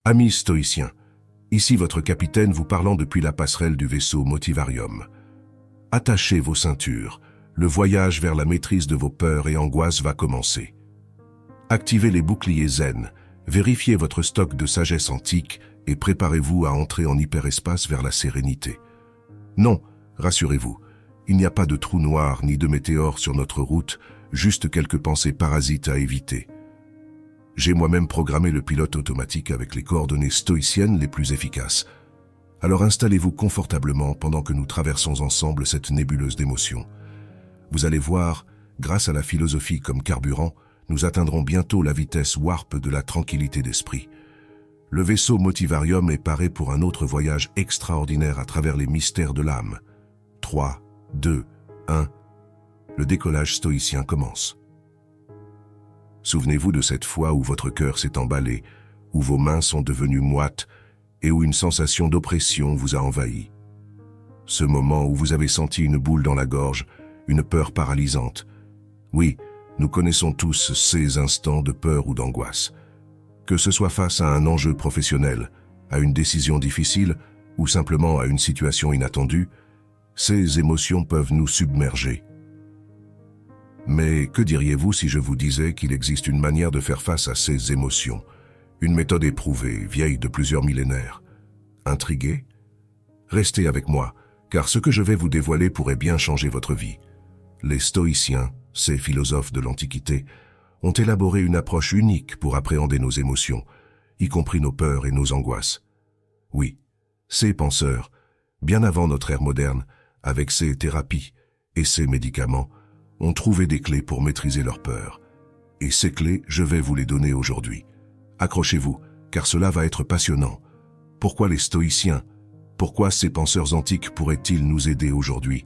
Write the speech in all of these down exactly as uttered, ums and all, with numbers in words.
Amis stoïciens, ici votre capitaine vous parlant depuis la passerelle du vaisseau Motivarium. Attachez vos ceintures, le voyage vers la maîtrise de vos peurs et angoisses va commencer. Activez les boucliers zen, vérifiez votre stock de sagesse antique et préparez-vous à entrer en hyperespace vers la sérénité. Non, rassurez-vous, il n'y a pas de trou noir ni de météore sur notre route, juste quelques pensées parasites à éviter. J'ai moi-même programmé le pilote automatique avec les coordonnées stoïciennes les plus efficaces. Alors installez-vous confortablement pendant que nous traversons ensemble cette nébuleuse d'émotions. Vous allez voir, grâce à la philosophie comme carburant, nous atteindrons bientôt la vitesse warp de la tranquillité d'esprit. Le vaisseau Motivarium est paré pour un autre voyage extraordinaire à travers les mystères de l'âme. trois, deux, un. Le décollage stoïcien commence. Souvenez-vous de cette fois où votre cœur s'est emballé, où vos mains sont devenues moites et où une sensation d'oppression vous a envahi. Ce moment où vous avez senti une boule dans la gorge, une peur paralysante. Oui, nous connaissons tous ces instants de peur ou d'angoisse. Que ce soit face à un enjeu professionnel, à une décision difficile ou simplement à une situation inattendue, ces émotions peuvent nous submerger. Mais que diriez-vous si je vous disais qu'il existe une manière de faire face à ces émotions, une méthode éprouvée, vieille de plusieurs millénaires? Intrigué? Restez avec moi, car ce que je vais vous dévoiler pourrait bien changer votre vie. Les stoïciens, ces philosophes de l'Antiquité, ont élaboré une approche unique pour appréhender nos émotions, y compris nos peurs et nos angoisses. Oui, ces penseurs, bien avant notre ère moderne, avec ses thérapies et ses médicaments, ont trouvé des clés pour maîtriser leurs peurs. Et ces clés, je vais vous les donner aujourd'hui. Accrochez-vous, car cela va être passionnant. Pourquoi les stoïciens? Pourquoi ces penseurs antiques pourraient-ils nous aider aujourd'hui?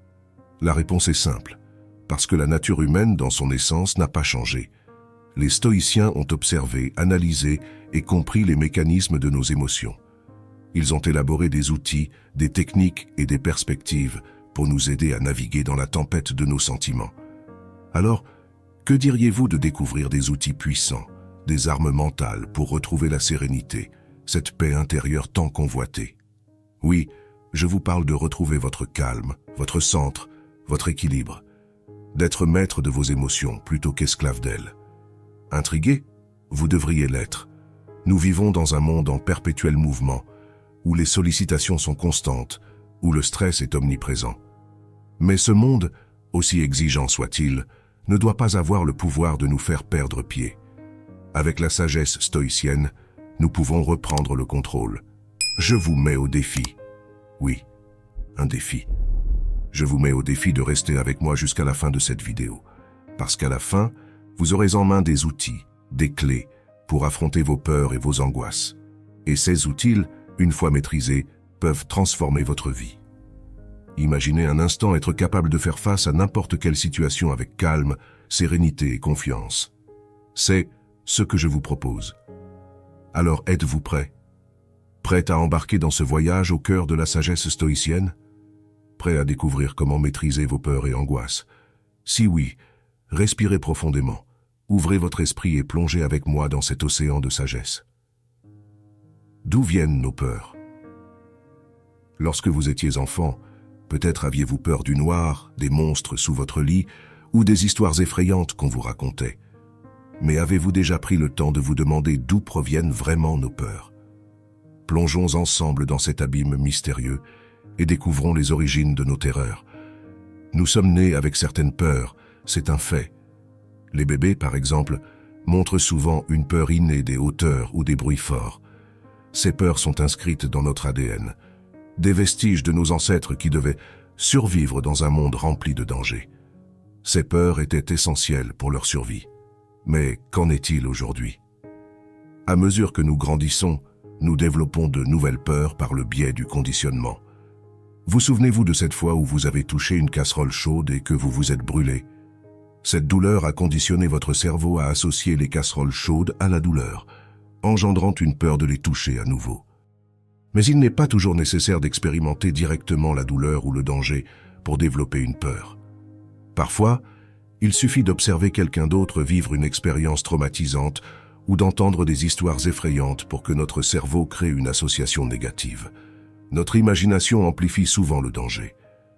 La réponse est simple. Parce que la nature humaine, dans son essence, n'a pas changé. Les stoïciens ont observé, analysé et compris les mécanismes de nos émotions. Ils ont élaboré des outils, des techniques et des perspectives pour nous aider à naviguer dans la tempête de nos sentiments. Alors, que diriez-vous de découvrir des outils puissants, des armes mentales pour retrouver la sérénité, cette paix intérieure tant convoitée? Oui, je vous parle de retrouver votre calme, votre centre, votre équilibre, d'être maître de vos émotions plutôt qu'esclave d'elles. Intrigué? Vous devriez l'être. Nous vivons dans un monde en perpétuel mouvement, où les sollicitations sont constantes, où le stress est omniprésent. Mais ce monde, aussi exigeant soit-il, ne doit pas avoir le pouvoir de nous faire perdre pied. Avec la sagesse stoïcienne, nous pouvons reprendre le contrôle. Je vous mets au défi. Oui, un défi. Je vous mets au défi de rester avec moi jusqu'à la fin de cette vidéo. Parce qu'à la fin, vous aurez en main des outils, des clés, pour affronter vos peurs et vos angoisses. Et ces outils, une fois maîtrisés, peuvent transformer votre vie. Imaginez un instant être capable de faire face à n'importe quelle situation avec calme, sérénité et confiance. C'est ce que je vous propose. Alors êtes-vous prêt? Prêt à embarquer dans ce voyage au cœur de la sagesse stoïcienne? Prêt à découvrir comment maîtriser vos peurs et angoisses? Si oui, respirez profondément, ouvrez votre esprit et plongez avec moi dans cet océan de sagesse. D'où viennent nos peurs? Lorsque vous étiez enfant, peut-être aviez-vous peur du noir, des monstres sous votre lit ou des histoires effrayantes qu'on vous racontait. Mais avez-vous déjà pris le temps de vous demander d'où proviennent vraiment nos peurs? Plongeons ensemble dans cet abîme mystérieux et découvrons les origines de nos terreurs. Nous sommes nés avec certaines peurs, c'est un fait. Les bébés, par exemple, montrent souvent une peur innée des hauteurs ou des bruits forts. Ces peurs sont inscrites dans notre A D N, des vestiges de nos ancêtres qui devaient survivre dans un monde rempli de dangers. Ces peurs étaient essentielles pour leur survie. Mais qu'en est-il aujourd'hui? À mesure que nous grandissons, nous développons de nouvelles peurs par le biais du conditionnement. Vous souvenez-vous de cette fois où vous avez touché une casserole chaude et que vous vous êtes brûlé? Cette douleur a conditionné votre cerveau à associer les casseroles chaudes à la douleur, engendrant une peur de les toucher à nouveau. Mais il n'est pas toujours nécessaire d'expérimenter directement la douleur ou le danger pour développer une peur. Parfois, il suffit d'observer quelqu'un d'autre vivre une expérience traumatisante ou d'entendre des histoires effrayantes pour que notre cerveau crée une association négative. Notre imagination amplifie souvent le danger.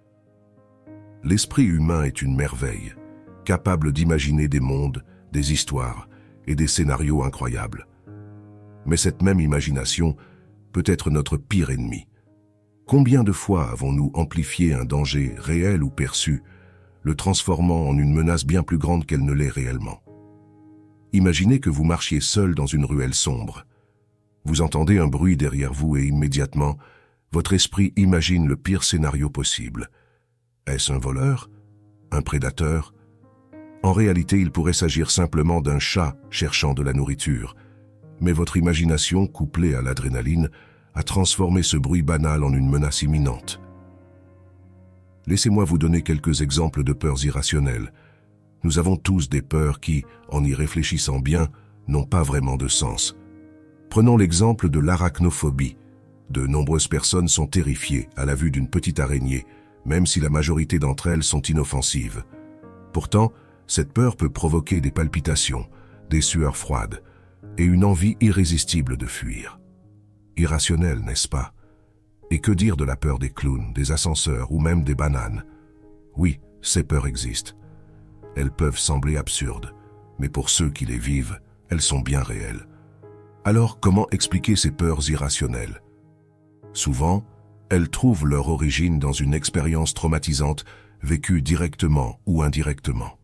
L'esprit humain est une merveille, capable d'imaginer des mondes, des histoires et des scénarios incroyables. Mais cette même imagination peut être notre pire ennemi. Combien de fois avons-nous amplifié un danger réel ou perçu, le transformant en une menace bien plus grande qu'elle ne l'est réellement? Imaginez que vous marchiez seul dans une ruelle sombre. Vous entendez un bruit derrière vous et immédiatement, votre esprit imagine le pire scénario possible. Est-ce un voleur? Un prédateur? En réalité, il pourrait s'agir simplement d'un chat cherchant de la nourriture. Mais votre imagination, couplée à l'adrénaline, a transformé ce bruit banal en une menace imminente. Laissez-moi vous donner quelques exemples de peurs irrationnelles. Nous avons tous des peurs qui, en y réfléchissant bien, n'ont pas vraiment de sens. Prenons l'exemple de l'arachnophobie. De nombreuses personnes sont terrifiées à la vue d'une petite araignée, même si la majorité d'entre elles sont inoffensives. Pourtant, cette peur peut provoquer des palpitations, des sueurs froides et une envie irrésistible de fuir. Irrationnel, n'est-ce pas? Et que dire de la peur des clowns, des ascenseurs ou même des bananes? Oui, ces peurs existent. Elles peuvent sembler absurdes, mais pour ceux qui les vivent, elles sont bien réelles. Alors, comment expliquer ces peurs irrationnelles? Souvent, elles trouvent leur origine dans une expérience traumatisante vécue directement ou indirectement.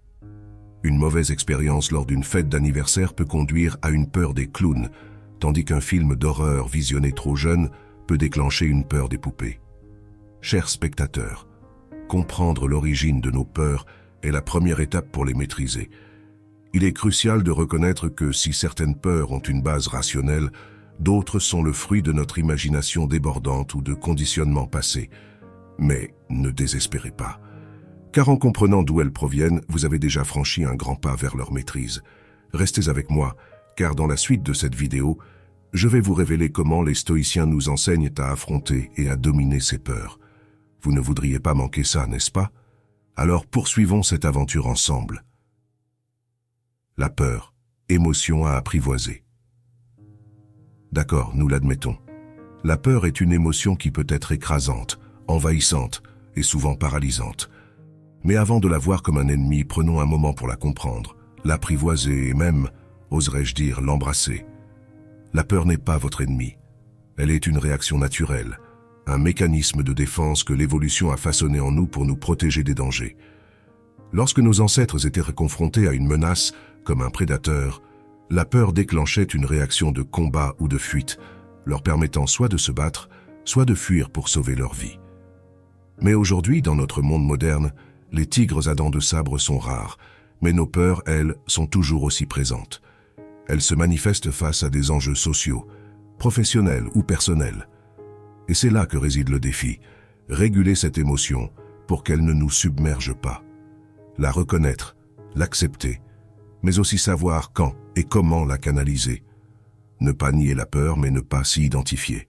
Une mauvaise expérience lors d'une fête d'anniversaire peut conduire à une peur des clowns, tandis qu'un film d'horreur visionné trop jeune peut déclencher une peur des poupées. Chers spectateurs, comprendre l'origine de nos peurs est la première étape pour les maîtriser. Il est crucial de reconnaître que si certaines peurs ont une base rationnelle, d'autres sont le fruit de notre imagination débordante ou de conditionnements passés. Mais ne désespérez pas, car en comprenant d'où elles proviennent, vous avez déjà franchi un grand pas vers leur maîtrise. Restez avec moi, car dans la suite de cette vidéo, je vais vous révéler comment les stoïciens nous enseignent à affronter et à dominer ces peurs. Vous ne voudriez pas manquer ça, n'est-ce pas? Alors poursuivons cette aventure ensemble. La peur, émotion à apprivoiser. D'accord, nous l'admettons. La peur est une émotion qui peut être écrasante, envahissante et souvent paralysante. Mais avant de la voir comme un ennemi, prenons un moment pour la comprendre, l'apprivoiser et même, oserais-je dire, l'embrasser. La peur n'est pas votre ennemi. Elle est une réaction naturelle, un mécanisme de défense que l'évolution a façonné en nous pour nous protéger des dangers. Lorsque nos ancêtres étaient confrontés à une menace, comme un prédateur, la peur déclenchait une réaction de combat ou de fuite, leur permettant soit de se battre, soit de fuir pour sauver leur vie. Mais aujourd'hui, dans notre monde moderne, les tigres à dents de sabre sont rares, mais nos peurs, elles, sont toujours aussi présentes. Elles se manifestent face à des enjeux sociaux, professionnels ou personnels. Et c'est là que réside le défi, réguler cette émotion pour qu'elle ne nous submerge pas. La reconnaître, l'accepter, mais aussi savoir quand et comment la canaliser. Ne pas nier la peur, mais ne pas s'y identifier.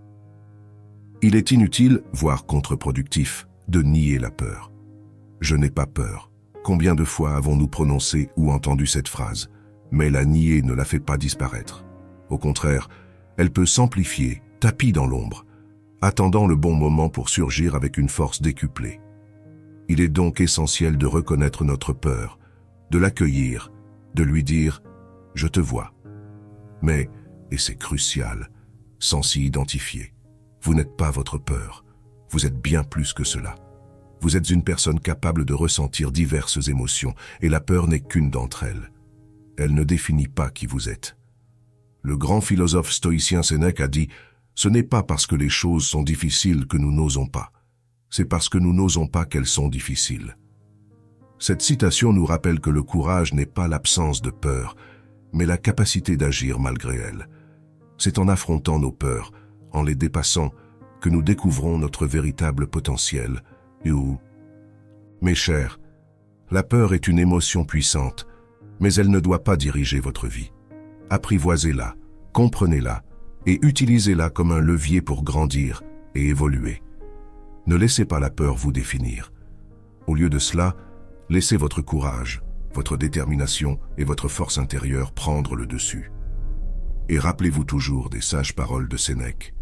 Il est inutile, voire contre-productif, de nier la peur. Je n'ai pas peur. Combien de fois avons-nous prononcé ou entendu cette phrase? Mais la nier ne la fait pas disparaître. Au contraire, elle peut s'amplifier, tapie dans l'ombre, attendant le bon moment pour surgir avec une force décuplée. Il est donc essentiel de reconnaître notre peur, de l'accueillir, de lui dire « je te vois ». Mais, et c'est crucial, sans s'y identifier. Vous n'êtes pas votre peur, vous êtes bien plus que cela. Vous êtes une personne capable de ressentir diverses émotions, et la peur n'est qu'une d'entre elles. Elle ne définit pas qui vous êtes. Le grand philosophe stoïcien Sénèque a dit « Ce n'est pas parce que les choses sont difficiles que nous n'osons pas, c'est parce que nous n'osons pas qu'elles sont difficiles. » Cette citation nous rappelle que le courage n'est pas l'absence de peur, mais la capacité d'agir malgré elles. C'est en affrontant nos peurs, en les dépassant, que nous découvrons notre véritable potentiel. Et où, mes chers, la peur est une émotion puissante, mais elle ne doit pas diriger votre vie. Apprivoisez-la, comprenez-la et utilisez-la comme un levier pour grandir et évoluer. Ne laissez pas la peur vous définir. Au lieu de cela, laissez votre courage, votre détermination et votre force intérieure prendre le dessus. Et rappelez-vous toujours des sages paroles de Sénèque.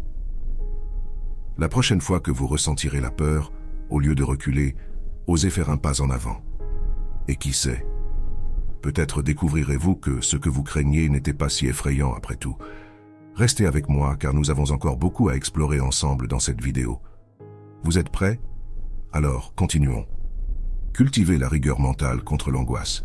La prochaine fois que vous ressentirez la peur, au lieu de reculer, osez faire un pas en avant. Et qui sait, peut-être découvrirez-vous que ce que vous craignez n'était pas si effrayant après tout. Restez avec moi car nous avons encore beaucoup à explorer ensemble dans cette vidéo. Vous êtes prêts? Alors, continuons. Cultivez la rigueur mentale contre l'angoisse.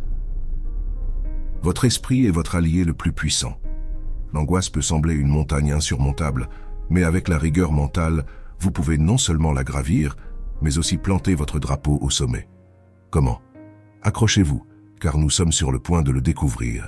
Votre esprit est votre allié le plus puissant. L'angoisse peut sembler une montagne insurmontable, mais avec la rigueur mentale, vous pouvez non seulement la gravir, mais aussi planter votre drapeau au sommet. Comment? Accrochez-vous, car nous sommes sur le point de le découvrir.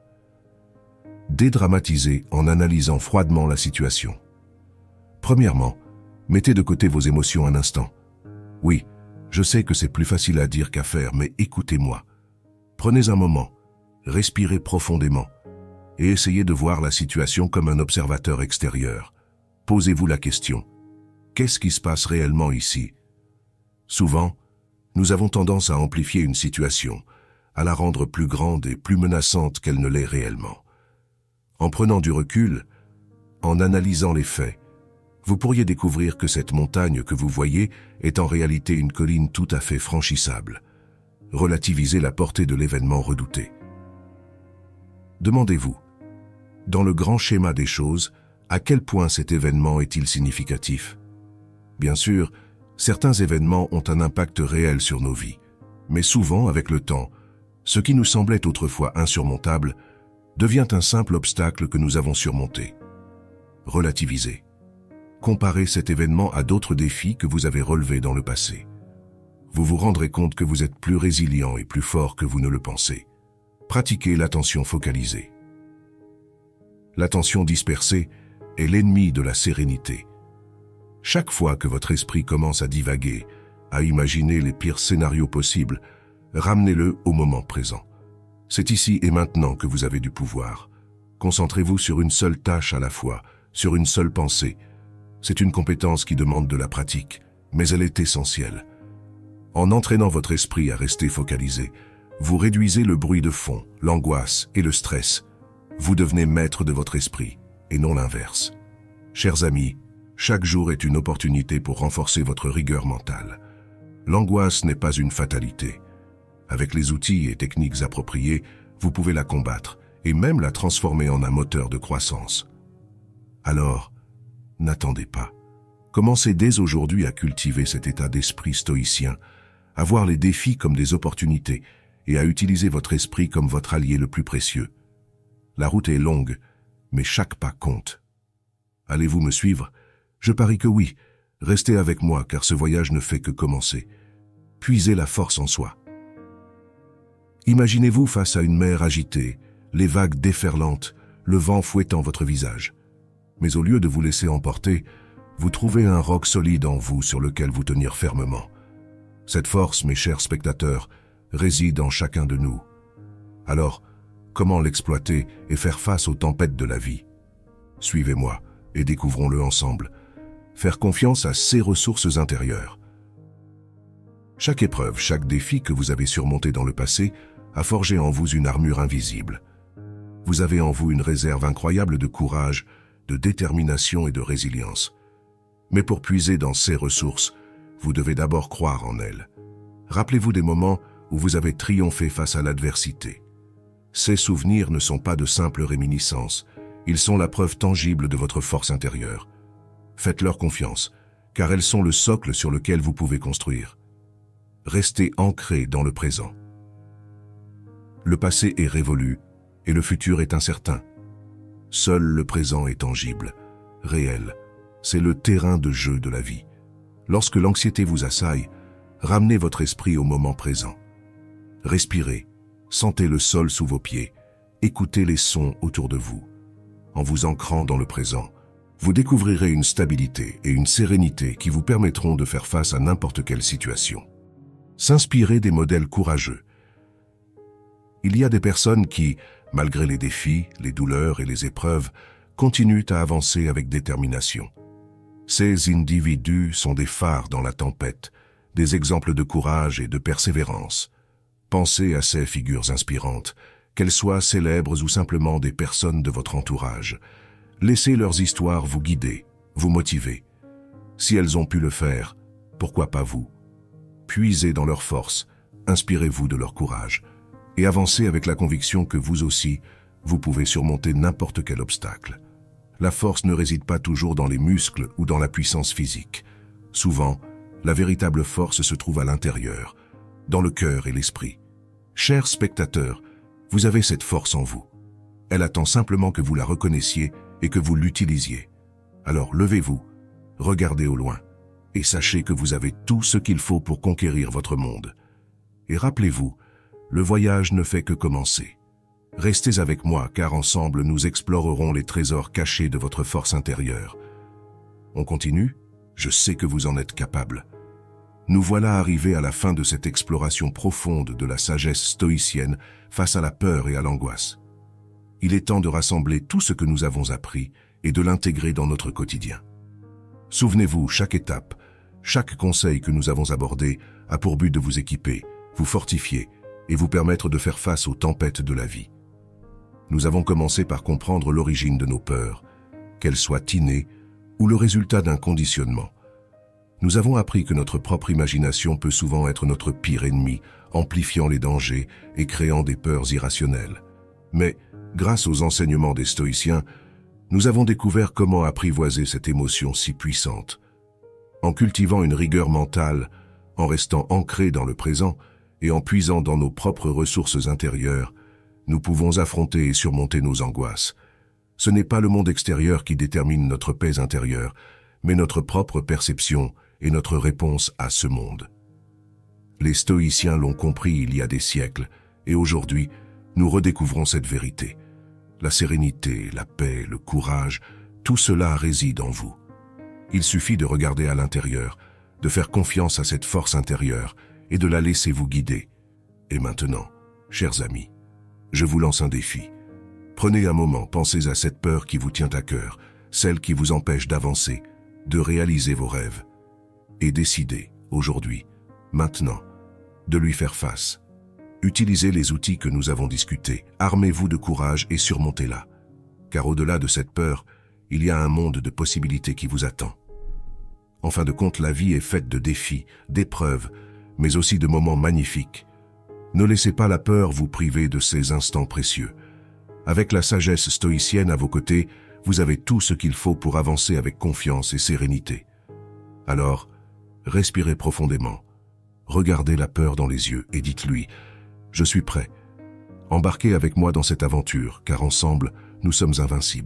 Dédramatisez en analysant froidement la situation. Premièrement, mettez de côté vos émotions un instant. Oui, je sais que c'est plus facile à dire qu'à faire, mais écoutez-moi. Prenez un moment, respirez profondément et essayez de voir la situation comme un observateur extérieur. Posez-vous la question. Qu'est-ce qui se passe réellement ici? Souvent, nous avons tendance à amplifier une situation, à la rendre plus grande et plus menaçante qu'elle ne l'est réellement. En prenant du recul, en analysant les faits, vous pourriez découvrir que cette montagne que vous voyez est en réalité une colline tout à fait franchissable. Relativisez la portée de l'événement redouté. Demandez-vous, dans le grand schéma des choses, à quel point cet événement est-il significatif? Bien sûr, certains événements ont un impact réel sur nos vies, mais souvent, avec le temps, ce qui nous semblait autrefois insurmontable devient un simple obstacle que nous avons surmonté. Relativisez. Comparez cet événement à d'autres défis que vous avez relevés dans le passé. Vous vous rendrez compte que vous êtes plus résilient et plus fort que vous ne le pensez. Pratiquez l'attention focalisée. L'attention dispersée est l'ennemi de la sérénité. Chaque fois que votre esprit commence à divaguer, à imaginer les pires scénarios possibles, ramenez-le au moment présent. C'est ici et maintenant que vous avez du pouvoir. Concentrez-vous sur une seule tâche à la fois, sur une seule pensée. C'est une compétence qui demande de la pratique, mais elle est essentielle. En entraînant votre esprit à rester focalisé, vous réduisez le bruit de fond, l'angoisse et le stress. Vous devenez maître de votre esprit, et non l'inverse. Chers amis, chaque jour est une opportunité pour renforcer votre rigueur mentale. L'angoisse n'est pas une fatalité. Avec les outils et techniques appropriés, vous pouvez la combattre et même la transformer en un moteur de croissance. Alors, n'attendez pas. Commencez dès aujourd'hui à cultiver cet état d'esprit stoïcien, à voir les défis comme des opportunités et à utiliser votre esprit comme votre allié le plus précieux. La route est longue, mais chaque pas compte. Allez-vous me suivre? Je parie que oui. Restez avec moi car ce voyage ne fait que commencer. Puisez la force en soi. Imaginez-vous face à une mer agitée, les vagues déferlantes, le vent fouettant votre visage. Mais au lieu de vous laisser emporter, vous trouvez un roc solide en vous sur lequel vous tenir fermement. Cette force, mes chers spectateurs, réside en chacun de nous. Alors, comment l'exploiter et faire face aux tempêtes de la vie? Suivez-moi et découvrons-le ensemble. Faire confiance à ses ressources intérieures. Chaque épreuve, chaque défi que vous avez surmonté dans le passé a forgé en vous une armure invisible. Vous avez en vous une réserve incroyable de courage, de détermination et de résilience. Mais pour puiser dans ces ressources, vous devez d'abord croire en elles. Rappelez-vous des moments où vous avez triomphé face à l'adversité. Ces souvenirs ne sont pas de simples réminiscences, ils sont la preuve tangible de votre force intérieure. Faites-leur confiance, car elles sont le socle sur lequel vous pouvez construire. Restez ancré dans le présent. Le passé est révolu et le futur est incertain. Seul le présent est tangible, réel. C'est le terrain de jeu de la vie. Lorsque l'anxiété vous assaille, ramenez votre esprit au moment présent. Respirez, sentez le sol sous vos pieds, écoutez les sons autour de vous. En vous ancrant dans le présent, vous découvrirez une stabilité et une sérénité qui vous permettront de faire face à n'importe quelle situation. S'inspirer des modèles courageux. Il y a des personnes qui, malgré les défis, les douleurs et les épreuves, continuent à avancer avec détermination. Ces individus sont des phares dans la tempête, des exemples de courage et de persévérance. Pensez à ces figures inspirantes, qu'elles soient célèbres ou simplement des personnes de votre entourage. Laissez leurs histoires vous guider, vous motiver. Si elles ont pu le faire, pourquoi pas vous? Puisez dans leur force, inspirez-vous de leur courage et avancez avec la conviction que vous aussi, vous pouvez surmonter n'importe quel obstacle. La force ne réside pas toujours dans les muscles ou dans la puissance physique. Souvent, la véritable force se trouve à l'intérieur, dans le cœur et l'esprit. Chers spectateurs, vous avez cette force en vous. Elle attend simplement que vous la reconnaissiez et que vous l'utilisiez. Alors levez-vous, regardez au loin et sachez que vous avez tout ce qu'il faut pour conquérir votre monde. Et rappelez-vous, le voyage ne fait que commencer. Restez avec moi car ensemble nous explorerons les trésors cachés de votre force intérieure. On continue? Je sais que vous en êtes capable. Nous voilà arrivés à la fin de cette exploration profonde de la sagesse stoïcienne face à la peur et à l'angoisse. Il est temps de rassembler tout ce que nous avons appris et de l'intégrer dans notre quotidien. Souvenez-vous, chaque étape, chaque conseil que nous avons abordé a pour but de vous équiper, vous fortifier et vous permettre de faire face aux tempêtes de la vie. Nous avons commencé par comprendre l'origine de nos peurs, qu'elles soient innées ou le résultat d'un conditionnement. Nous avons appris que notre propre imagination peut souvent être notre pire ennemi, amplifiant les dangers et créant des peurs irrationnelles. Mais, grâce aux enseignements des stoïciens, nous avons découvert comment apprivoiser cette émotion si puissante. En cultivant une rigueur mentale, en restant ancrés dans le présent et en puisant dans nos propres ressources intérieures, nous pouvons affronter et surmonter nos angoisses. Ce n'est pas le monde extérieur qui détermine notre paix intérieure, mais notre propre perception et notre réponse à ce monde. Les stoïciens l'ont compris il y a des siècles, et aujourd'hui, nous redécouvrons cette vérité. La sérénité, la paix, le courage, tout cela réside en vous. Il suffit de regarder à l'intérieur, de faire confiance à cette force intérieure et de la laisser vous guider. Et maintenant, chers amis, je vous lance un défi. Prenez un moment, pensez à cette peur qui vous tient à cœur, celle qui vous empêche d'avancer, de réaliser vos rêves. Et décidez, aujourd'hui, maintenant, de lui faire face. Utilisez les outils que nous avons discutés, armez-vous de courage et surmontez-la. Car au-delà de cette peur, il y a un monde de possibilités qui vous attend. En fin de compte, la vie est faite de défis, d'épreuves, mais aussi de moments magnifiques. Ne laissez pas la peur vous priver de ces instants précieux. Avec la sagesse stoïcienne à vos côtés, vous avez tout ce qu'il faut pour avancer avec confiance et sérénité. Alors, respirez profondément, regardez la peur dans les yeux et dites-lui « Je suis prêt. Embarquez avec moi dans cette aventure, car ensemble, nous sommes invincibles. »